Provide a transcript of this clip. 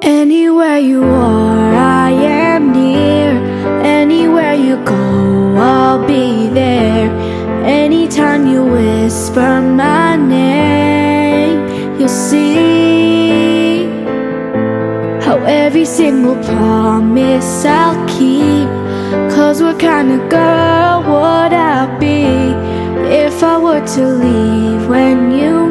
Anywhere you are, I am near. Anywhere you go, I'll be there. Anytime you whisper my name, you'll see how every single promise I'll keep. 'Cause what kind of girl would I be if I were to leave when you